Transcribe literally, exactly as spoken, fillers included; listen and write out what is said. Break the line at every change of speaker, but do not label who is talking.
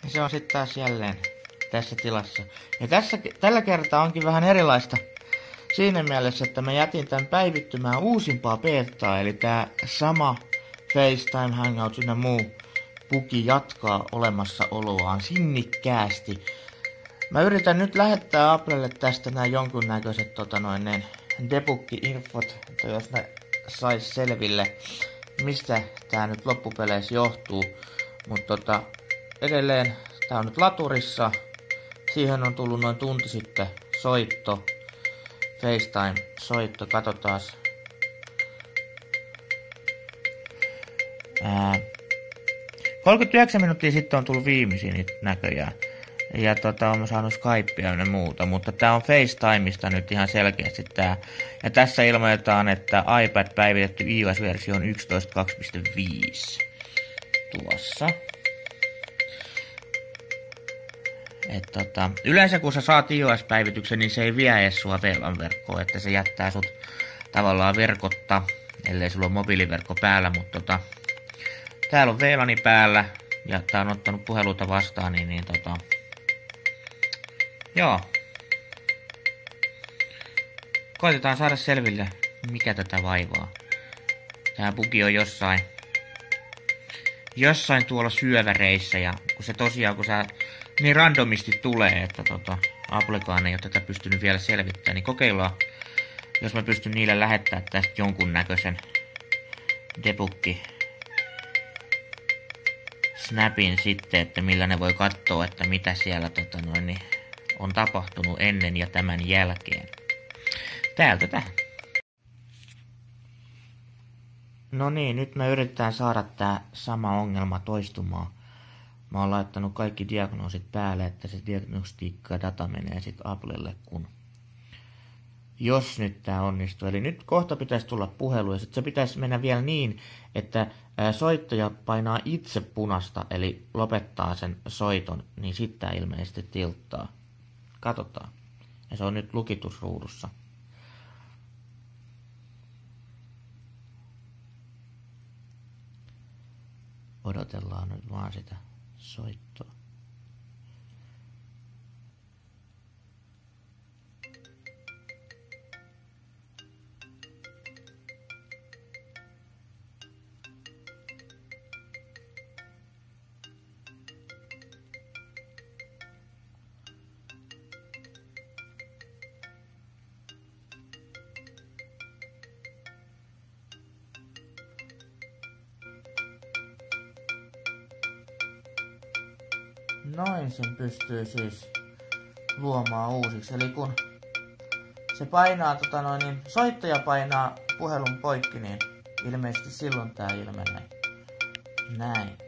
Ja se on sitten taas jälleen tässä tilassa. Ja tässä, tällä kertaa onkin vähän erilaista siinä mielessä, että mä jätin tämän päivittymään uusimpaa betaa, eli tää sama FaceTime Hangout ynnä muu puki jatkaa olemassaoloaan sinnikkäästi. Mä yritän nyt lähettää Applelle tästä nämä jonkunnäköiset tota noin, ne debuggi-infot, että jos ne sais selville, mistä tää nyt loppupeleissä johtuu. Mutta tota, edelleen tää on nyt laturissa. Siihen on tullut noin tunti sitten soitto. FaceTime-soitto, katsotaas. Ää, kolmekymmentäyhdeksän minuuttia sitten on tullut viimeisin nyt näköjään. Ja tota, on saanut Skypea ja muuta, mutta tää on FaceTimeista nyt ihan selkeästi tää. Ja tässä ilmoitetaan, että iPad päivitetty iOS-versio on yksitoista piste kaksi piste viisi. Tuossa. Et tota, yleensä kun sä saat iOS-päivityksen, niin se ei vie edes sua V LAN-verkkoon, että se jättää sut tavallaan verkotta, ellei sulla on mobiiliverkko päällä, mutta tota, täällä on V LANi päällä, ja tää on ottanut puheluita vastaan, niin, niin tota, joo. Koitetaan saada selville, mikä tätä vaivaa. Tää bugi on jossain, jossain tuolla syöväreissä, ja kun se tosiaan, kun sä niin randomisti tulee, että tota, Applekaan ei ole tätä pystynyt vielä selvittämään, niin kokeillaan, jos mä pystyn niille lähettämään tästä jonkunnäköisen debuggi snapin sitten, että millä ne voi katsoa, että mitä siellä tota noin, niin on tapahtunut ennen ja tämän jälkeen. Täältä tähän. No niin, nyt me yritetään saada tää sama ongelma toistumaan. Mä oon laittanut kaikki diagnoosit päälle, että se diagnostiikka data menee sit Applelle, kun jos nyt tää onnistuu. Eli nyt kohta pitäisi tulla puhelu ja sit se pitäisi mennä vielä niin, että soittaja painaa itse punasta, eli lopettaa sen soiton, niin sit tää ilmeisesti tilttaa. Katsotaan. Ja se on nyt lukitusruudussa. Odotellaan nyt vaan sitä soittoa. Noin sen pystyy siis luomaan uusiksi. Eli kun se painaa, tota noin, niin soittaja painaa puhelun poikki, niin ilmeisesti silloin tää ilmenee. Näin.